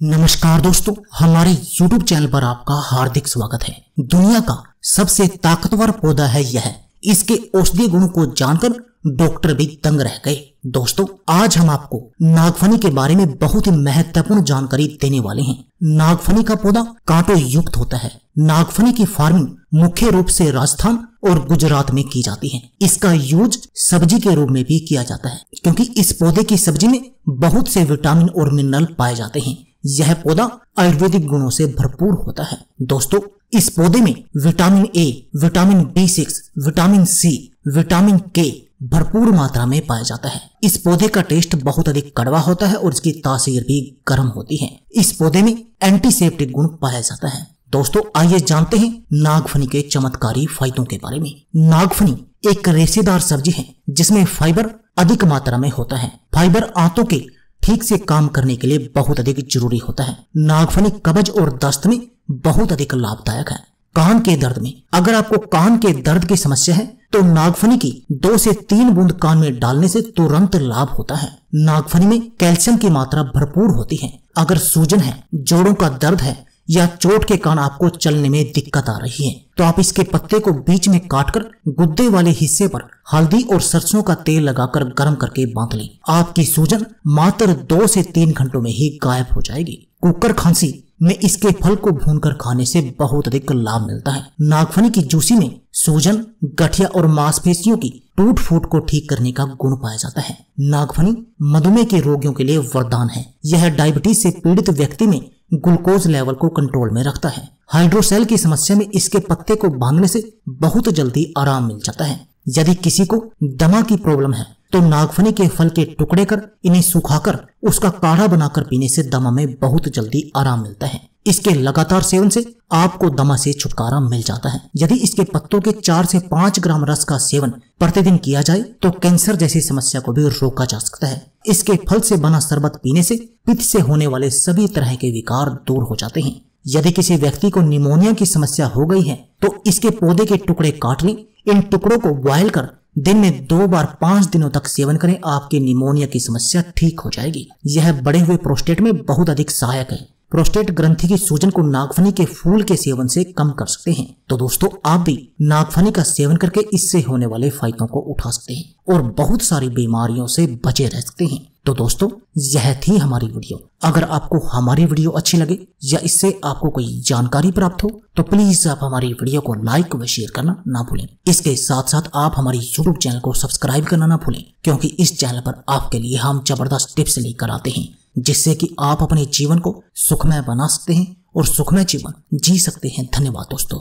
नमस्कार दोस्तों, हमारे YouTube चैनल पर आपका हार्दिक स्वागत है। दुनिया का सबसे ताकतवर पौधा है यह। इसके औषधीय गुणों को जानकर डॉक्टर भी दंग रह गए। दोस्तों, आज हम आपको नागफनी के बारे में बहुत ही महत्वपूर्ण जानकारी देने वाले हैं। नागफनी का पौधा कांटों युक्त होता है। नागफनी की फार्मिंग मुख्य रूप से राजस्थान और गुजरात में की जाती है। इसका यूज सब्जी के रूप में भी किया जाता है, क्योंकि इस पौधे की सब्जी में बहुत से विटामिन और मिनरल पाए जाते हैं। यह पौधा आयुर्वेदिक गुणों से भरपूर होता है। दोस्तों, इस पौधे में vitamin A, vitamin B6, vitamin C, vitamin K भरपूर मात्रा में पाया जाता है। इस पौधे का टेस्ट बहुत अधिक कड़वा होता है और इसकी तासीर भी गर्म होती है। इस पौधे में एंटीसेप्टिक गुण पाया जाता है। दोस्तों, आइए जानते हैं नागफनी के चमत्कारी फायदों के बारे में। नागफनी एक रेशेदार सब्जी है जिसमें फाइबर अधिक मात्रा में होता है। फाइबर आंतों के ठीक से काम करने के लिए बहुत अधिक जरूरी होता है। नागफनी कब्ज और दस्त में बहुत अधिक लाभदायक है। कान के दर्द में, अगर आपको कान के दर्द की समस्या है तो नागफनी की 2 से 3 बूंद कान में डालने से तुरंत लाभ होता है। नागफनी में कैल्शियम की मात्रा भरपूर होती है। अगर सूजन है, जोड़ों का दर्द है या चोट के कारण आपको चलने में दिक्कत आ रही है तो आप इसके पत्ते को बीच में काटकर गुद्दे वाले हिस्से पर हल्दी और सरसों का तेल लगाकर गर्म करके बांध लें। आपकी सूजन मात्र 2 से 3 घंटों में ही गायब हो जाएगी। कुकर खांसी में इसके फल को भूनकर खाने से बहुत अधिक लाभ मिलता है। नागफनी की जूसी में सूजन, गठिया और मांसपेशियों की टूट फूट को ठीक करने का गुण पाया जाता है। नागफनी मधुमेह के रोगियों के लिए वरदान है। यह डायबिटीज से पीड़ित व्यक्ति में ग्लूकोज लेवल को कंट्रोल में रखता है। हाइड्रोसेल की समस्या में इसके पत्ते को बांधने से बहुत जल्दी आराम मिल जाता है। यदि किसी को दमा की प्रॉब्लम है तो नागफनी के फल के टुकड़े कर इन्हें सुखाकर उसका काढ़ा बनाकर पीने से दमा में बहुत जल्दी आराम मिलता है। इसके लगातार सेवन से आपको दमा से छुटकारा मिल जाता है। यदि इसके पत्तों के 4 से 5 ग्राम रस का सेवन प्रतिदिन किया जाए तो कैंसर जैसी समस्या को भी रोका जा सकता है। इसके फल से बना शरबत पीने से पित्त से होने वाले सभी तरह के विकार दूर हो जाते हैं। यदि किसी व्यक्ति को निमोनिया की समस्या हो गई है तो इसके पौधे के टुकड़े काट लें। इन टुकड़ों को बॉयल कर दिन में 2 बार 5 दिनों तक सेवन करें। आपकी निमोनिया की समस्या ठीक हो जाएगी। यह बढ़े हुए प्रोस्टेट में बहुत अधिक सहायक है। प्रोस्टेट ग्रंथि की सूजन को नागफनी के फूल के सेवन से कम कर सकते हैं। तो दोस्तों, आप भी नागफनी का सेवन करके इससे होने वाले फायदों को उठा सकते हैं और बहुत सारी बीमारियों से बचे रह सकते हैं। तो दोस्तों, यह थी हमारी वीडियो। अगर आपको हमारी वीडियो अच्छी लगे या इससे आपको कोई जानकारी प्राप्त हो तो प्लीज आप हमारी वीडियो को लाइक व शेयर करना ना भूलें। इसके साथ साथ आप हमारी YouTube चैनल को सब्सक्राइब करना ना भूलें, क्योंकि इस चैनल पर आपके लिए हम जबरदस्त टिप्स लेकर आते हैं जिससे कि आप अपने जीवन को सुखमय बना सकते हैं और सुखमय जीवन जी सकते हैं। धन्यवाद दोस्तों।